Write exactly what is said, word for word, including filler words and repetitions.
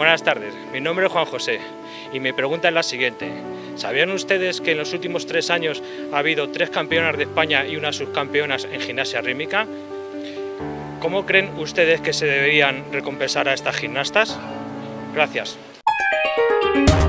Buenas tardes, mi nombre es Juan José y mi pregunta es la siguiente. ¿Sabían ustedes que en los últimos tres años ha habido tres campeonas de España y una subcampeonas en gimnasia rítmica? ¿Cómo creen ustedes que se deberían recompensar a estas gimnastas? Gracias.